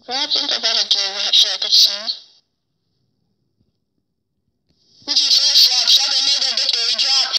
What do you think about a gay rap circuit scene?